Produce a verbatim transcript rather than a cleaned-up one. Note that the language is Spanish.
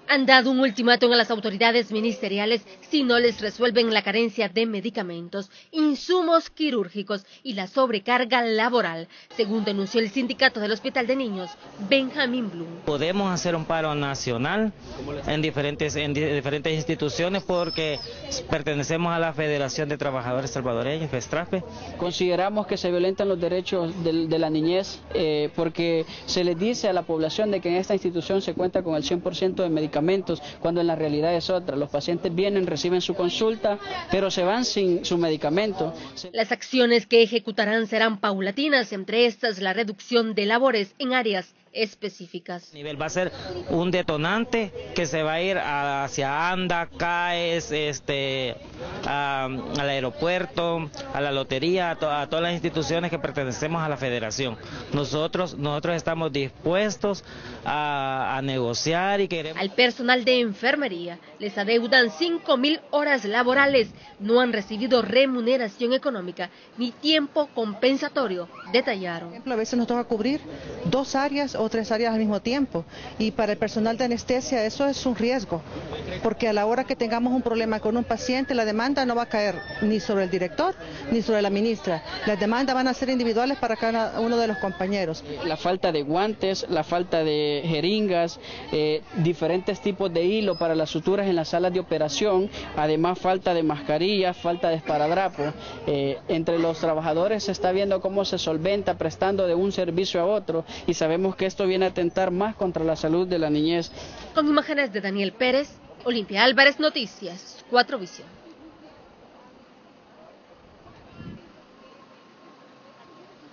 Han dado un ultimátum a las autoridades ministeriales si no les resuelven la carencia de medicamentos, insumos quirúrgicos y la sobrecarga laboral, según denunció el sindicato del Hospital de Niños, Benjamín Blum. Podemos hacer un paro nacional en diferentes, en diferentes instituciones porque pertenecemos a la Federación de Trabajadores Salvadoreños, FESTRAFE. Consideramos que se violentan los derechos de, de la niñez eh, porque se les dice a la población de que en esta institución se cuenta con el cien por ciento de medicamentos, cuando en la realidad es otra. Los pacientes vienen, reciben su consulta, pero se van sin su medicamento. Las acciones que ejecutarán serán paulatinas, entre estas la reducción de labores en áreas específicas. El nivel va a ser un detonante que se va a ir hacia ANDA, CAES, este, a, al aeropuerto, a la lotería, a, to, a todas las instituciones que pertenecemos a la federación. Nosotros, nosotros estamos dispuestos a, a negociar y queremos... Al personal de enfermería les adeudan cinco mil horas laborales, no han recibido remuneración económica ni tiempo compensatorio, detallaron. A veces nos toca cubrir dos áreas o tres áreas al mismo tiempo, y para el personal de anestesia eso es un riesgo, porque a la hora que tengamos un problema con un paciente, la demanda no va a caer ni sobre el director ni sobre la ministra, las demandas van a ser individuales para cada uno de los compañeros. La falta de guantes, la falta de jeringas, eh, diferentes tipos de hilo para las suturas en las salas de operación, además falta de mascarillas, falta de esparadrapo. Eh, entre los trabajadores se está viendo cómo se solventa prestando de un servicio a otro, y sabemos que esto viene a atentar más contra la salud de la niñez. Con imágenes de Daniel Pérez, Olimpia Álvarez, Noticias cuatro Visión.